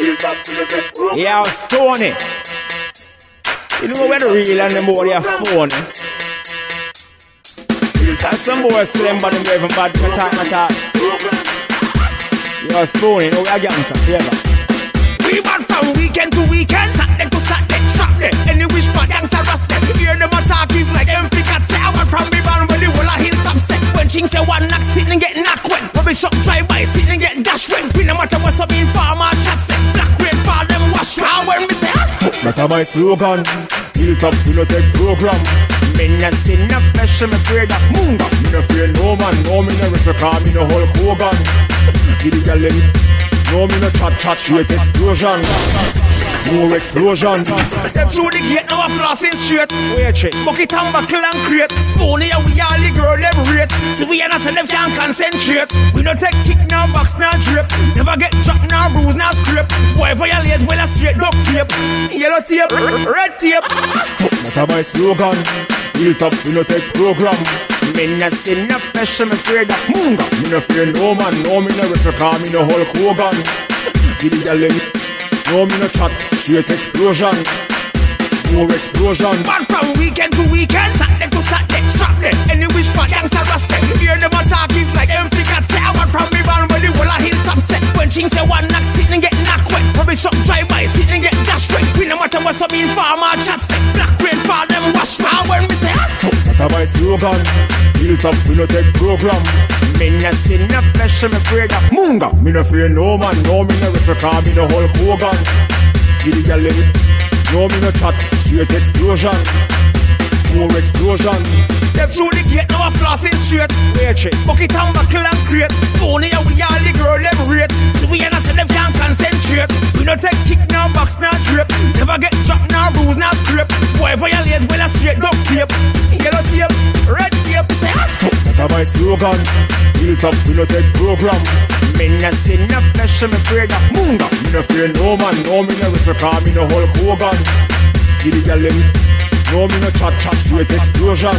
Yeah, Stoney. You know where the real and the more they are phone. That's some boy slim but them even bad to talk. Yo, Stoney, you know we are gangster, forever. We bad from weekend to weekend, Saturday to Saturday, strap them. Any wish for gangster rust them. You hear them attack is like empty cats. Say I want from me van when the whole a hilltop set. When ching say one knock, sit and get knocked when. Public shop drive by, sit and get dash when. We no matter what's up in farmer chat set. Black rain fall them wash round when me say That's my slogan. Hilltop we no take program. Me no sin no flesh, me afraid of Munga. Me no fear no man, no me no risk car, me no Hulk Hogan. Give the girl no me no chat straight explosion. More explosion. Step through the gate, now a flossing straight. Waitress, bucket and buckle and crate. Spoony and we all the girl them rate. See we and I say them can't concentrate. We no take kick, now box, now drape. Never get dropped, now bruise, now scrape. Boy violate, well a straight duct tape. Yellow tape, red tape. That's my slogan. Hilltop we no take program. Me no sin no flesh, me afraid of Munga. Me no fear no man, no me no risk car, me no Hulk Hogan. Give the girl no me no chat, straight explosion. More explosion. Bad from weekend to weekend, Saturday to Saturday, strap them. Any wish for gangster rust them. You hear them attack is like empty cats. Say I want from me van when the whole a hilltop set. When ching say one knock, sit and get knocked when. Public shop drive by, sit and get dash when. We no matter what's up in farmer chat set. Black rain fall them wash round when me say That's my slogan. Hilltop we no take program. Me no sin no flesh, me afraid of Munga. Me no fear no man, no me no risk car, me no Hulk Hogan. Give the girl no me no chat, straight explosion. More explosion. Step through the gate, now a flossing straight. Waitress, bucket and buckle and crate. Spoony and we all the girl them rate. See we and I say them can't concentrate. We no take kick, now box, now drape. Never get dropped, now bruise, now scrape. Boy violate, well a straight duct tape. Yellow tape, red tape. Say that's my slogan. Hilltop we no take program. Me no sin no flesh, me afraid of Munga. Me no fear no man, no me no risk car, me no Hulk Hogan. Give the girl no me no chat straight explosion.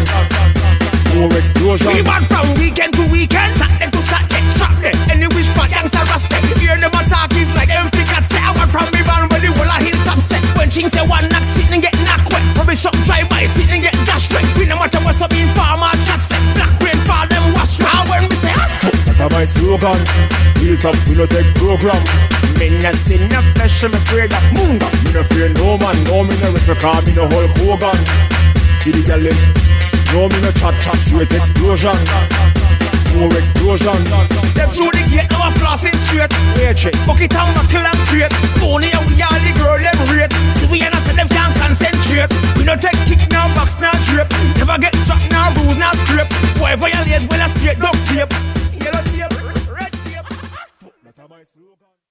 More explosion. We bad from weekend to weekend, Saturday to Saturday, strap them. Any wish for gangster rust them. You hear them attack is like empty cats. Say I want from me van when the whole a hilltop set. When ching say one knock, sit and get knocked when. Public shop drive by, sit and get dash when. We no matter what's up in farmer chat set. Black rain fall them wash round when me say That's my slogan. Hilltop we no take program. Me no sin no flesh, me afraid of Munga. Me no fear no man, no me no risk car, me no Hulk Hogan. Give the girl no me no chat straight explosion. More explosion. Step through the gate, now a flossing straight. Waitress, bucket and buckle and crate. Spoony and we all the girl them rate. See we and I say them can't concentrate. We no take kick, now box, now drape. Never get dropped, now bruise, now scrape. Boy violate, well a straight duct tape. Yellow tape, red tape. that's my slogan.